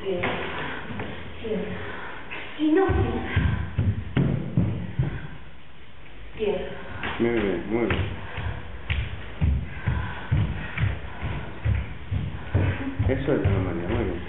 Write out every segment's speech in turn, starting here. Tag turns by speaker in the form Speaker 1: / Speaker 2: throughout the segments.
Speaker 1: Bien. Bien. Y no bien. Bien.
Speaker 2: Muy bien, muy bien. Eso es Ana María, muy bien.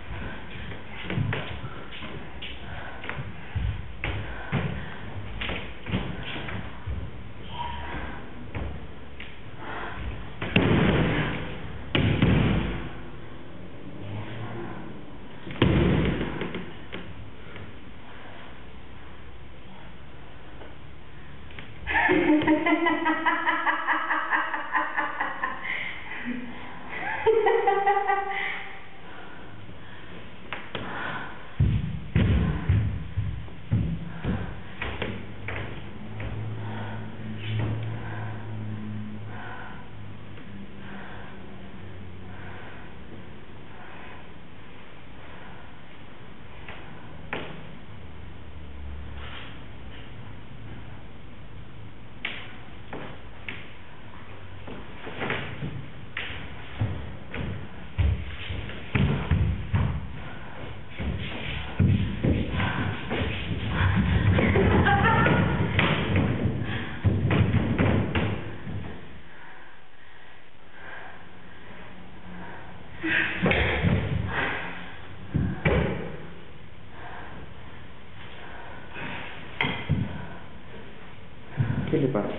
Speaker 2: ¿Qué le pasa?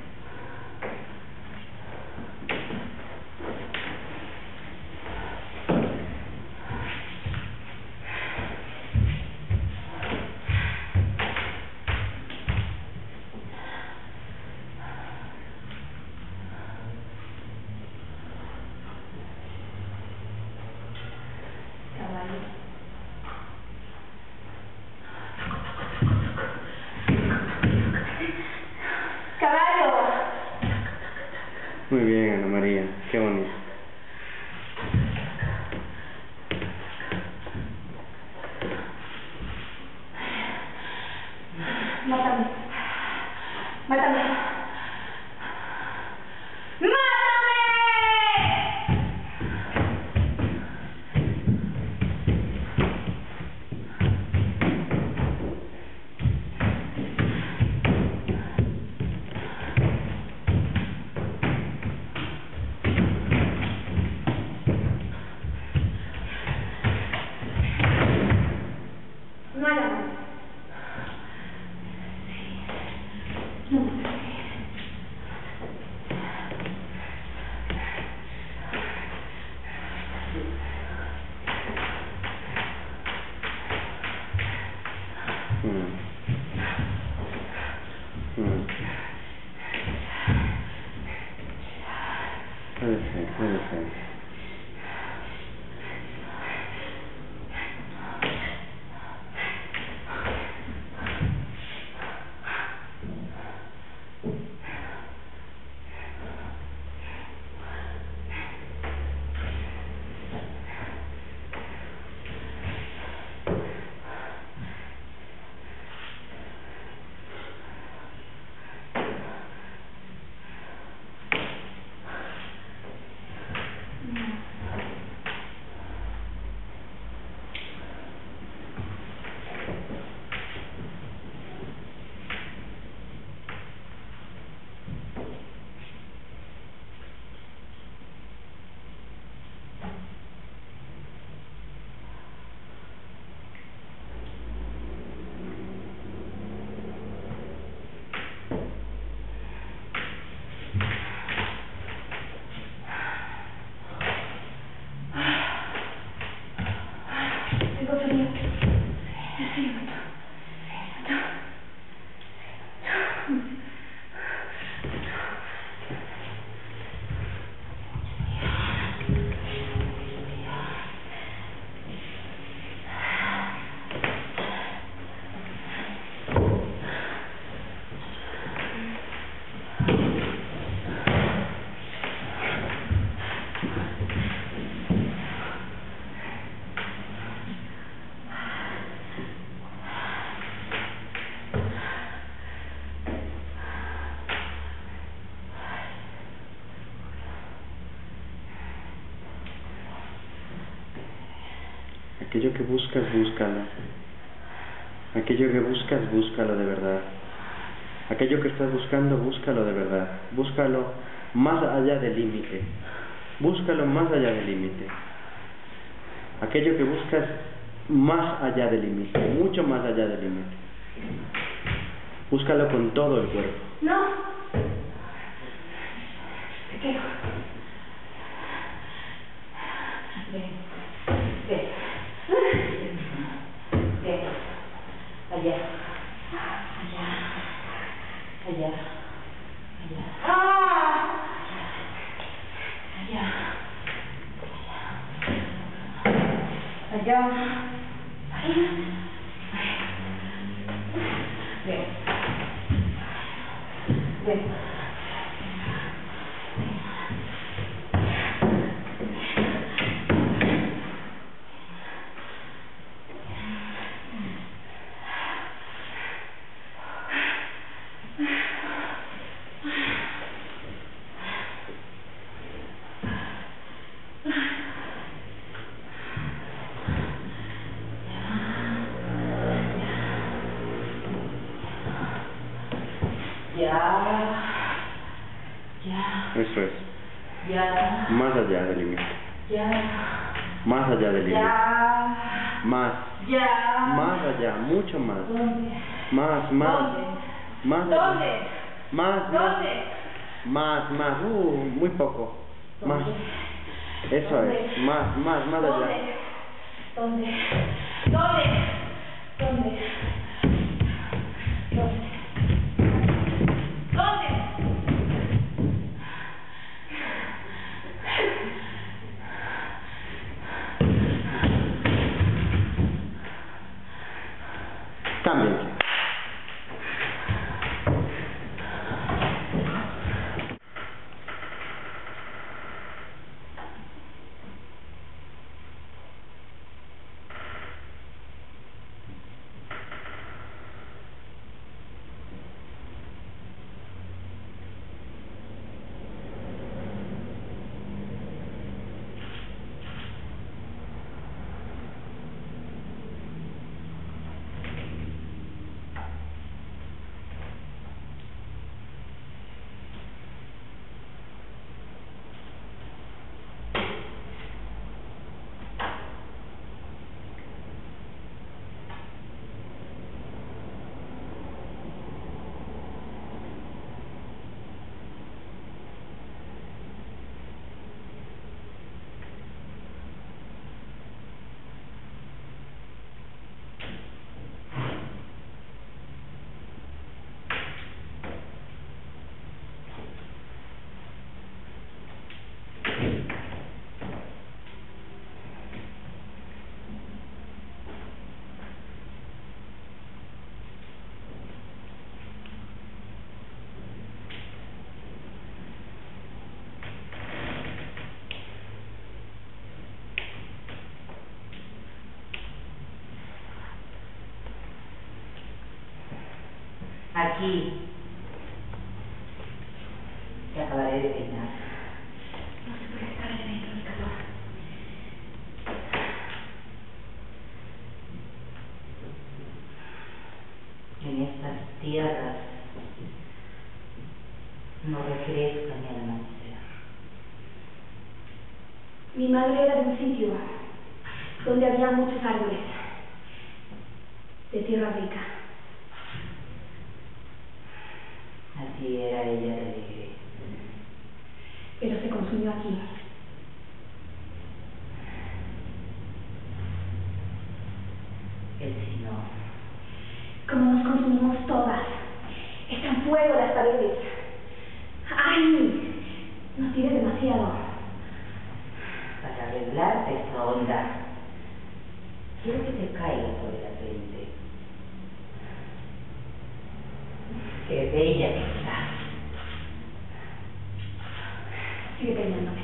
Speaker 2: Muy bien, Ana María, qué bonito.
Speaker 1: Mátame. Mátame. No hagas más. No.
Speaker 2: Aquello que buscas, búscalo. Aquello que buscas, búscalo de verdad. Aquello que estás buscando, búscalo de verdad. Búscalo más allá del límite. Búscalo más allá del límite. Aquello que buscas más allá del límite, mucho más allá del límite. Búscalo con todo el cuerpo.
Speaker 1: No. Te quiero. Ven. Ven. Ven. Allá. Allá. Allá. Allá. ¡Ah! Allá. Allá. Allá. Ven. Ven. Ya.
Speaker 2: Eso es.
Speaker 1: Ya.
Speaker 2: Más allá del límite.
Speaker 1: Ya.
Speaker 2: Más allá del límite.
Speaker 1: Ya.
Speaker 2: Más.
Speaker 1: Ya.
Speaker 2: Más allá, mucho más.
Speaker 1: ¿Dónde?
Speaker 2: Más.
Speaker 1: ¿Dónde?
Speaker 2: Más.
Speaker 1: ¿Dónde?
Speaker 2: Más.
Speaker 1: ¿Dónde?
Speaker 2: Más. Muy poco. Más.
Speaker 1: ¿Dónde?
Speaker 2: Eso
Speaker 1: ¿Dónde?
Speaker 2: es. Más allá.
Speaker 1: ¿Dónde? ¿Dónde? ¿Dónde? ¿Dónde?
Speaker 2: Cámbiense.
Speaker 3: Aquí te acabaré de peinar.
Speaker 1: No se puede estar ahí dentro del calor.
Speaker 3: En estas tierras no refresca ni al amanecer.
Speaker 1: Mi madre era de un sitio donde había muchos árboles de tierra rica.
Speaker 3: Así era ella de alegre.
Speaker 1: Pero se consumió aquí.
Speaker 3: Él sí no.
Speaker 1: Como nos consumimos todas. Están fuego las paredes. ¡Ay! Nos tiene demasiado.
Speaker 3: Para arreglarte esta onda, quiero que te caiga sobre la frente. Qué bella que estás.
Speaker 1: Sigue peinándome.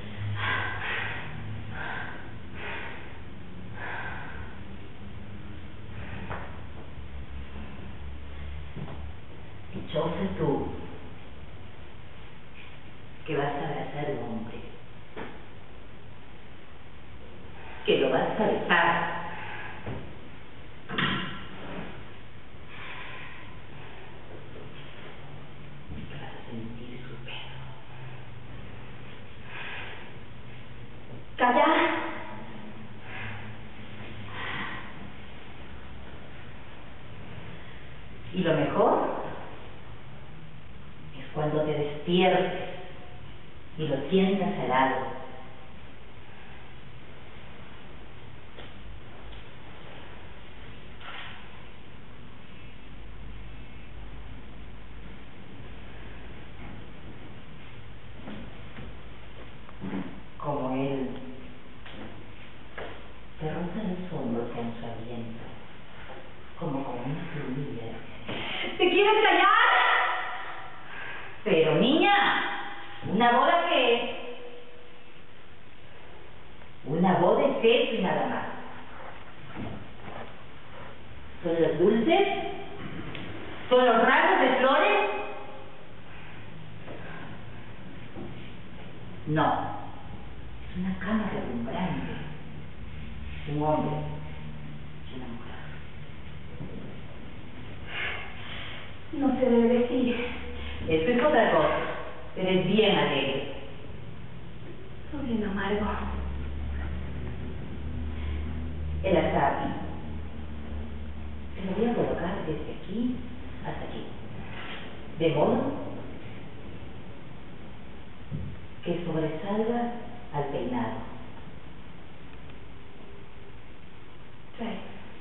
Speaker 3: Dichosa tú, que vas a abrazar a un hombre, que lo vas a besar, Y lo mejor es cuando te despiertes y lo sientas al lado. Como él te roza los hombros con su aliento, como con una plumilla.
Speaker 1: ¿Te quieres callar?
Speaker 3: Pero niña, ¿una boda qué es? Una boda es eso y nada más. ¿Son los dulces? ¿Son los ramos de flores? No, es una cama relumbrante, un hombre y una mujer.
Speaker 1: No se debe decir.
Speaker 3: Eso es otra cosa, pero es bien alegre.
Speaker 1: Soy bien amargo.
Speaker 3: El azar. Se lo voy a colocar desde aquí hasta aquí. De modo que sobresalga al peinado.
Speaker 1: Trae.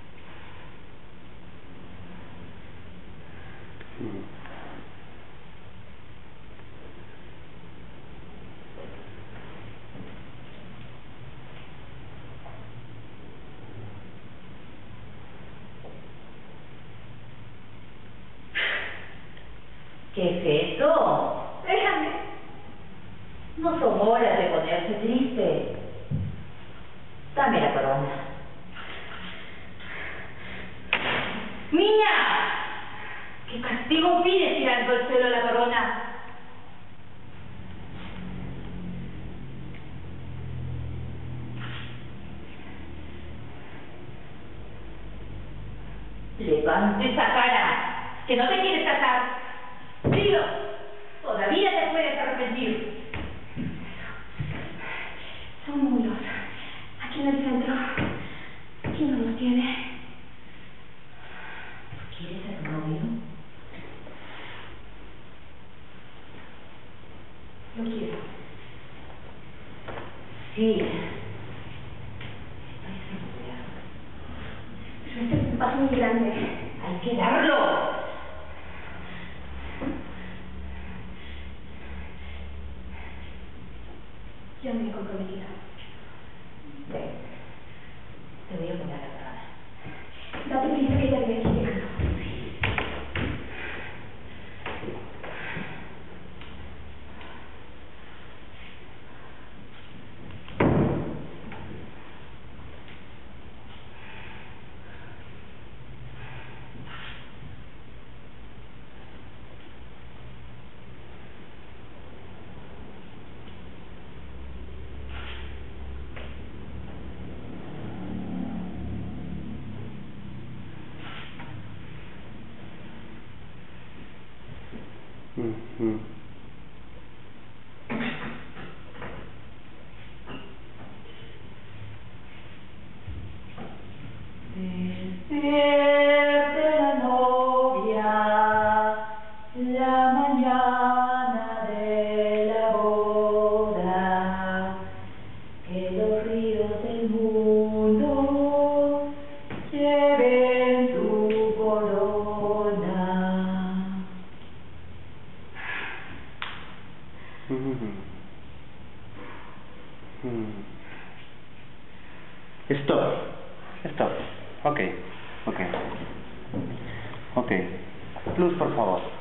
Speaker 3: ¿Qué es eso?
Speaker 1: Déjame.
Speaker 3: No son horas de ponerse triste. Dame la corona.
Speaker 1: ¡Niña! ¿Qué castigo pides tirando al suelo la corona?
Speaker 3: Levante esa cara, que no te quieres casar. Dilo, todavía te puedes arrepentir.
Speaker 1: Son muros. Aquí en el centro. ¿Quién no los tiene?
Speaker 3: ¿Quieres ser novio?
Speaker 1: Lo quiero.
Speaker 3: Sí.
Speaker 1: Pero este es un paso muy grande.
Speaker 3: Hay que darlo.
Speaker 1: Yo me he comprometido.
Speaker 3: Ven, te voy a poner la corona.
Speaker 1: Date prisa que ya viene aquí llegando.
Speaker 3: Despierte la novia, la mañana de la boda, que los ríos del mundo lleven tu corona.
Speaker 2: Stop. Stop. Ok. Luz, por favor.